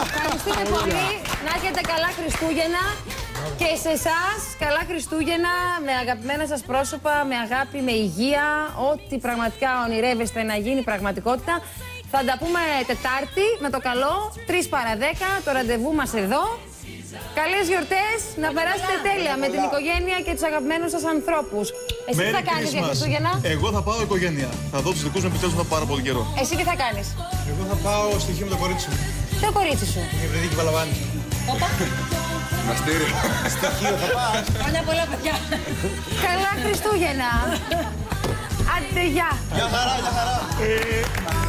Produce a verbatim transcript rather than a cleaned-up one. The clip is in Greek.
Ευχαριστούμε πολύ. Να έχετε καλά Χριστούγεννα. Και σε εσάς, καλά Χριστούγεννα, με αγαπημένα σας πρόσωπα, με αγάπη, με υγεία, ό,τι πραγματικά ονειρεύεστε να γίνει πραγματικότητα. Θα τα πούμε Τετάρτη, με το καλό, τρεις παρά δέκα, το ραντεβού μας εδώ. Καλές γιορτές, να περάσετε τέλεια με την οικογένεια και τους αγαπημένους σας ανθρώπους. Εσύ τι θα κάνεις για Χριστούγεννα? Εγώ θα πάω οικογένεια. Θα δω τους δικούς μου επιτέλους μετά πάρα πολύ καιρό. Εσύ τι θα κάνεις? Εγώ θα πάω στοιχείο με το κορίτσι μου. Το κορίτσι σου. Η Ευρυδίκη Παλαβάνη. Όπα. Μαστήρι. Στοιχείο θα πάω. Χρόνια πολλά, παιδιά. Καλά Χριστούγεννα. Άντε, γεια. Γεια χαρά, γεια χαρά.